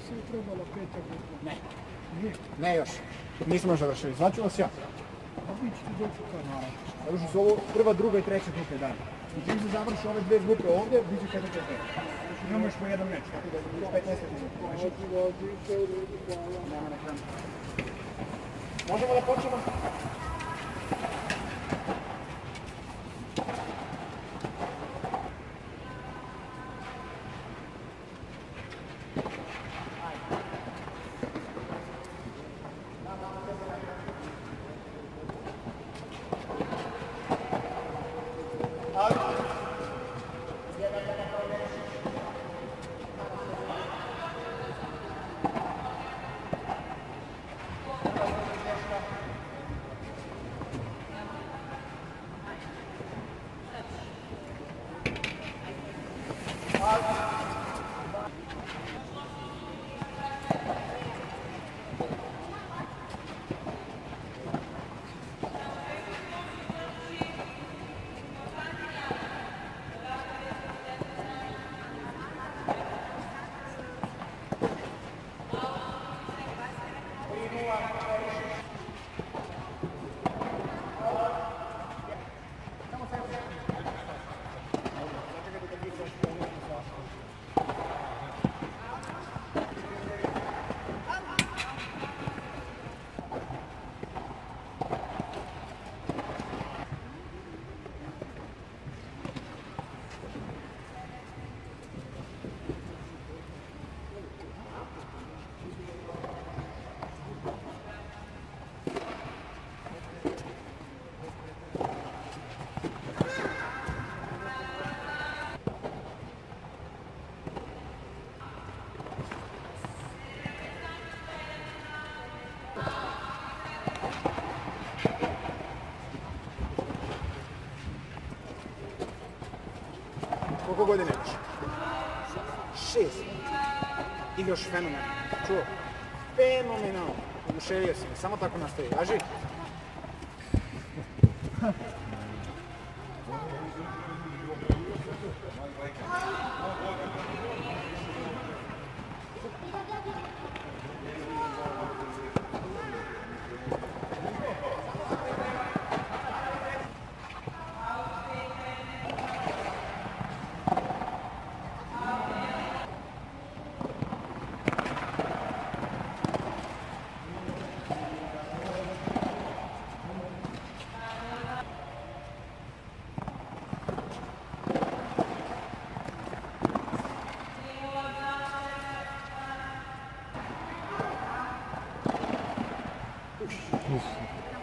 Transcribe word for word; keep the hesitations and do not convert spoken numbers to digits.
se je trebala peta grupa? Ne. Nije? Ne još. Nismo još završili. Zvaću vas ja. A vi ćete doći kad? Završi su ovo prva, druga i treća grupe dan. I čim se završi ove dve grupe ovdje, bit će četvrta i peta. Imamo još po jedan meč, tako da je petnaest minuta. Nema na kranu. Možemo da počnemo? Koliko godine imaš? Šest. Igraš fenomenalno. Čuo? Fenomenalno. Oduševio si me. Samo tako nastavi. Važi? Uf.